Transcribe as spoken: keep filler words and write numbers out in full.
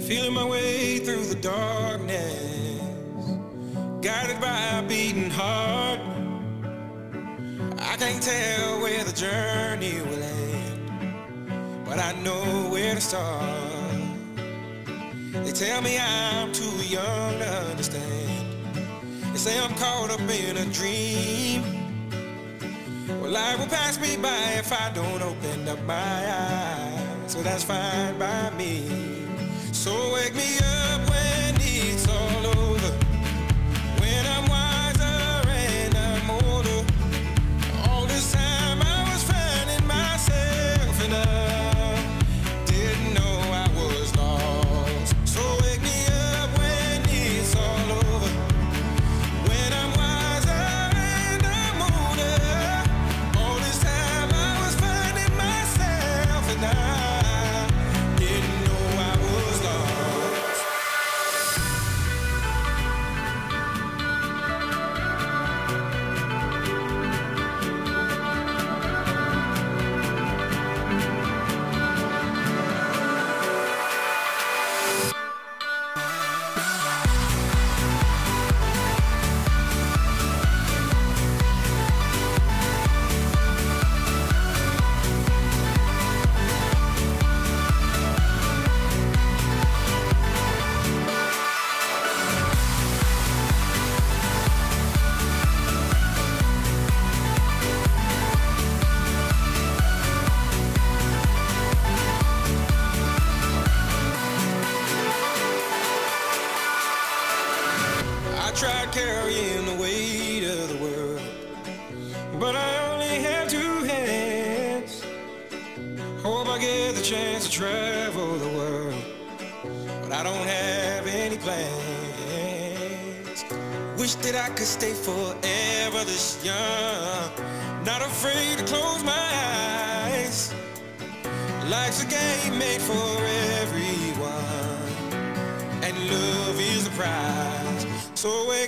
Feeling my way through the darkness, guided by a beating heart. I can't tell where the journey will end, but I know where to start. They tell me I'm too young to understand. They say I'm caught up in a dream. Well, life will pass me by if I don't open up my eyes, so that's fine by me. So wake me up when it's all over, when I'm wiser and I'm older. All this time I was finding myself and I didn't know I was lost. So wake me up when it's all over, when I'm wiser and I'm older. All this time I was finding myself and I didn't know I was lost. I tried carrying the weight of the world, but I only have two hands. Hope I get the chance to travel the world, but I don't have any plans. Wish that I could stay forever this young, not afraid to close my eyes. Life's a game made for everyone, and love is the prize. So wake